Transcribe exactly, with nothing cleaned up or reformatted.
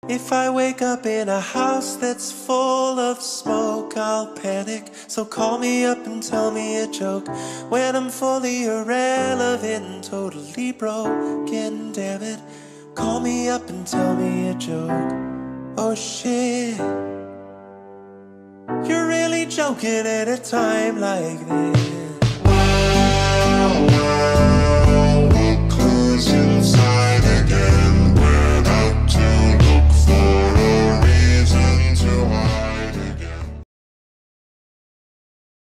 If I wake up in a house that's full of smoke, I'll panic. So call me up and tell me a joke when I'm fully irrelevant, totally broken. Damn it, call me up and tell me a joke. Oh shit, you're really joking at a time like this.